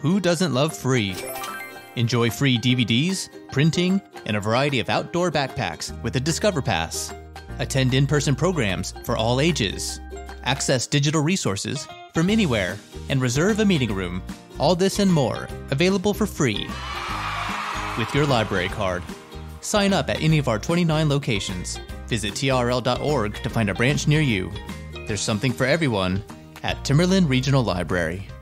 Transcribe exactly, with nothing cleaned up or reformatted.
who doesn't love free? Enjoy free D V Ds, printing, and a variety of outdoor backpacks with a Discover Pass. Attend in-person programs for all ages. Access digital resources from anywhere and reserve a meeting room. All this and more available for free with your library card. Sign up at any of our twenty-nine locations. Visit T R L dot org to find a branch near you. There's something for everyone at Timberland Regional Library.